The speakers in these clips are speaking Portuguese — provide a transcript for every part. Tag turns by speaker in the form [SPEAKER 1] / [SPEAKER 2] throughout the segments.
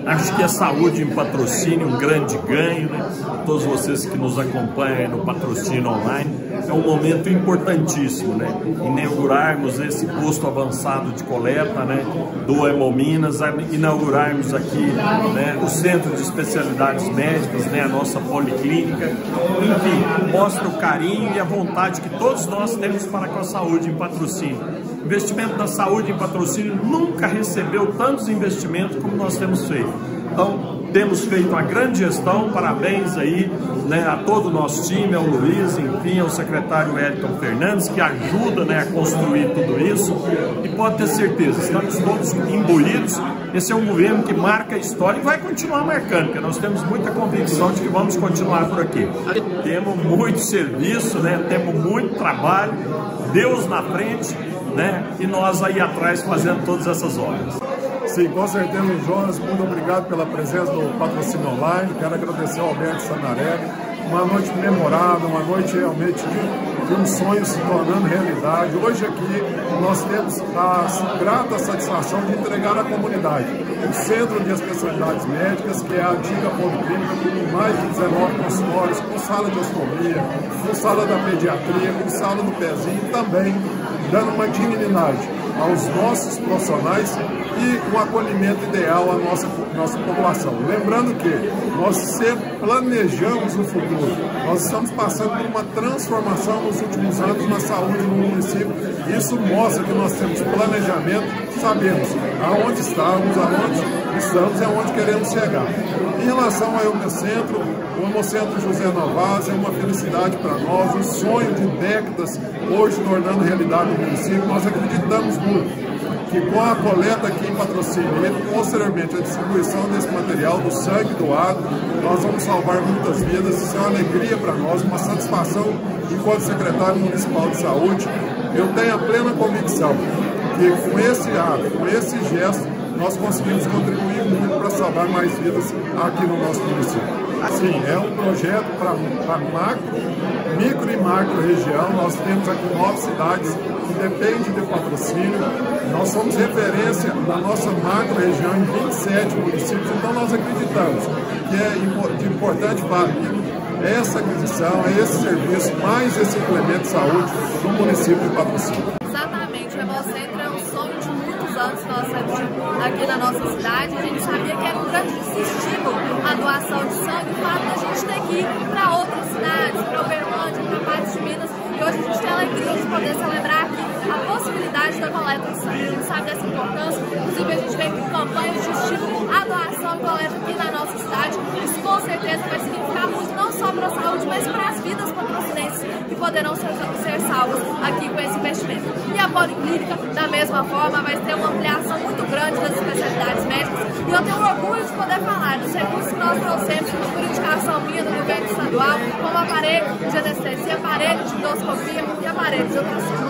[SPEAKER 1] Acho que a saúde em patrocínio, um grande ganho, né? Todos vocês que nos acompanham aí no patrocínio online, é um momento importantíssimo, né? Inaugurarmos esse posto avançado de coleta, né? Do Hemominas, inaugurarmos aqui, né? O Centro de Especialidades Médicas, né? A nossa policlínica, enfim, mostra o carinho e a vontade que todos nós temos para com a saúde em patrocínio. O investimento na saúde em patrocínio nunca recebeu tantos investimentos como nós temos feito. Então, temos feito uma grande gestão, parabéns aí, né, a todo o nosso time, ao Luiz, enfim, ao secretário Wellington Fernandes, que ajuda, né, a construir tudo isso. E pode ter certeza, estamos todos imbuídos. Esse é um governo que marca a história e vai continuar marcando, porque nós temos muita convicção de que vamos continuar por aqui. Temos muito serviço, né, temos muito trabalho, Deus na frente, né, e nós aí atrás fazendo todas essas obras.
[SPEAKER 2] Sim, com certeza, Jonas, muito obrigado pela presença do patrocínio online. Quero agradecer ao Alberto Sanarelli. Uma noite memorável, uma noite realmente de um sonho se tornando realidade. Hoje aqui nós temos a grata satisfação de entregar à comunidade o Centro de Especialidades Médicas, que é a antiga policlínica, com mais de 19 consultórios, com sala de ostomia, com sala da pediatria, com sala do pezinho, também dando uma dignidade aos nossos profissionais e um acolhimento ideal à nossa população. Lembrando que nós sempre planejamos o futuro. Nós estamos passando por uma transformação nos últimos anos na saúde no município. Isso mostra que nós temos planejamento, sabemos aonde estamos, aonde estamos e aonde queremos chegar. Em relação ao Hemocentro, o Hemocentro José Novaes é uma felicidade para nós, um sonho de décadas, hoje tornando realidade no município. Nós acreditamos muito que com a coleta aqui em patrocínio e posteriormente a distribuição desse material, do sangue doado, nós vamos salvar muitas vidas. Isso é uma alegria para nós, uma satisfação enquanto secretário municipal de saúde. Eu tenho a plena convicção que com esse ato, com esse gesto, nós conseguimos contribuir muito para salvar mais vidas aqui no nosso município. Assim, é um projeto para macro, micro e macro região. Nós temos aqui 9 cidades que dependem de patrocínio. Nós somos referência na nossa macro região em 27 municípios, então nós acreditamos que é de importante valia essa aquisição, esse serviço, mais esse implemento de saúde no município de Patrocínio.
[SPEAKER 3] Exatamente, o Hemocentro é um sonho de muitos anos que nós temos aqui na nossa cidade. A gente sabia que era um grande estímulo a doação de sangue, o fato da gente ter que ir para outras cidades, para Uberlândia, para partes de Minas, e hoje a gente tem a alegria de poder celebrar aqui a possibilidade da coleta de sangue. A gente sabe dessa importância, inclusive a gente vem com campanhas de estímulo à doação e coleta aqui na nossa cidade. Isso com certeza vai significar muito, não só para a saúde, mas para as vidas patrocinenses que poderão ser salvas aqui com esse investimento. E a policlínica, da mesma forma, vai ter uma ampliação muito grande das especialidades médicas, e eu tenho orgulho de poder falar dos recursos que nós trouxemos por indicação minha do governo estadual, como aparelho de anestesia, aparelho de endoscopia e aparelho de ultrassom.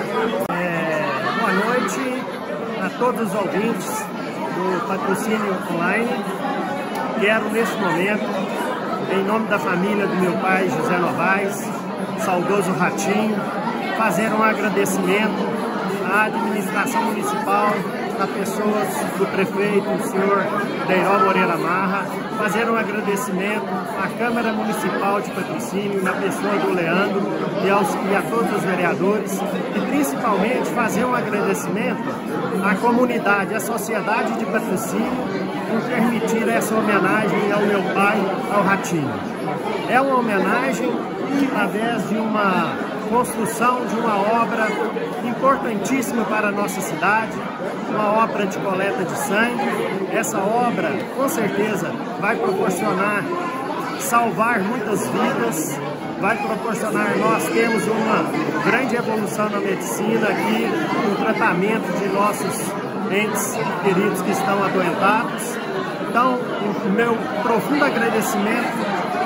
[SPEAKER 4] Boa noite a todos os ouvintes do patrocínio online. Quero, neste momento, em nome da família do meu pai, José Novaes, saudoso Ratinho, fazer um agradecimento à administração municipal, na pessoa do prefeito, o senhor Deiró Moreira Marra, fazer um agradecimento à Câmara Municipal de Patrocínio, na pessoa do Leandro e a todos os vereadores, e principalmente fazer um agradecimento à comunidade, à sociedade de Patrocínio, por permitir essa homenagem ao meu pai, ao Ratinho. É uma homenagem através de uma construção de uma obra importantíssima para a nossa cidade, uma obra de coleta de sangue. Essa obra, com certeza, vai proporcionar salvar muitas vidas, vai proporcionar, nós temos uma grande evolução na medicina aqui, no tratamento de nossos entes queridos que estão adoentados. Então, o meu profundo agradecimento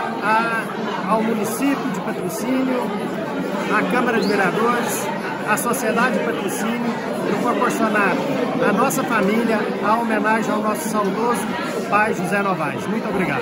[SPEAKER 4] ao município de Patrocínio, à Câmara de Vereadores, à sociedade de Patrocínio, por proporcionar à nossa família a homenagem ao nosso saudoso pai José Novaes. Muito obrigado.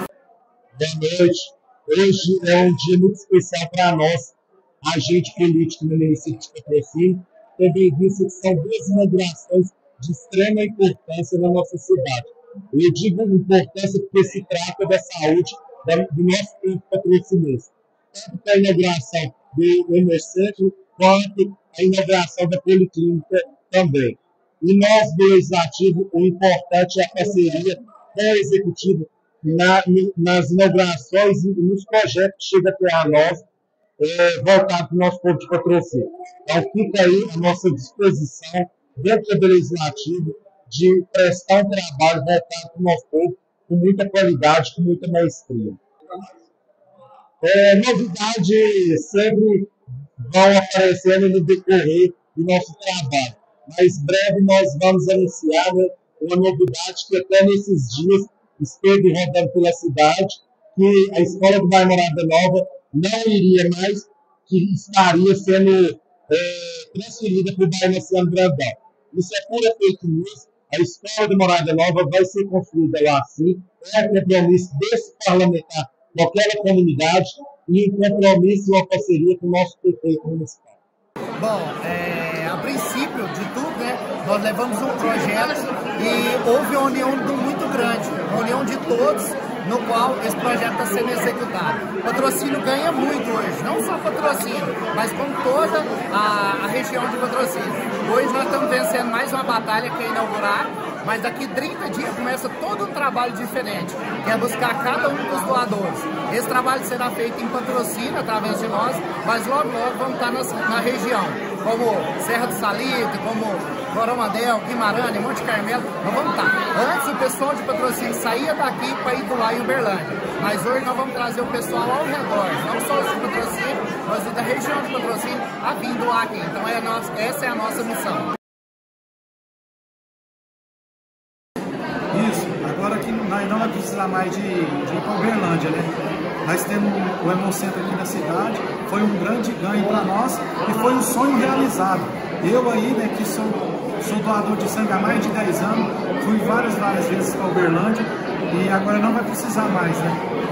[SPEAKER 5] Boa noite. Hoje é um dia muito especial para nós, agente político no município de Patrocínio, tendo em vista que são duas inaugurações de extrema importância na nossa cidade. Eu digo importância porque se trata da saúde do nosso povo patrocinense. Tanto para a inauguração do Hemocentro, quanto a inauguração da Policlínica também. E nós, do Legislativo, o importante é a parceria com o Executivo nas inaugurações e nos projetos que chegam até a nós, voltado para o nosso povo de patrocínio. Então, fica aí a nossa disposição, dentro do Legislativo, de prestar um trabalho voltado para o nosso povo com muita qualidade, com muita maestria. Novidades sempre vão aparecendo no decorrer do nosso trabalho, mas breve nós vamos anunciar, né, uma novidade que até nesses dias esteve rodando pela cidade, que a Escola do Bairro Morada Nova não iria mais, que estaria sendo transferida para o bairro Marciano Brandão. Isso é pura fake news. A Escola do Morada Nova vai ser construída lá sim. É um compromisso desse parlamentar com aquela comunidade e um compromisso e uma parceria com o nosso prefeito municipal.
[SPEAKER 6] Bom, a princípio de tudo, né, nós levamos um projeto e houve uma união muito grande, uma união de todos, no qual esse projeto está sendo executado. O Patrocínio ganha muito hoje, não só Patrocínio, mas com toda a região de Patrocínio. Hoje nós estamos vencendo mais uma batalha que é inaugurar, mas daqui 30 dias começa todo um trabalho diferente, que é buscar cada um dos doadores. Esse trabalho será feito em Patrocínio, através de nós, mas logo vamos estar na região, como Serra do Salito, como Coromandel, Guimarães, Monte Carmelo, nós vamos estar. Antes o pessoal de Patrocínio saía daqui para ir doar em Uberlândia, mas hoje nós vamos trazer o pessoal ao redor, não só os de Patrocínio, mas da região de Patrocínio a vir doar aqui. Então essa é a nossa missão.
[SPEAKER 7] Isso, agora que nós não vamos precisar mais de ir para Uberlândia, né? Nós temos o Hemocentro aqui na cidade, foi um grande ganho para nós e foi um sonho realizado. Eu aí, né, que sou doador de sangue há mais de 10 anos, fui várias vezes para Uberlândia e agora não vai precisar mais, né?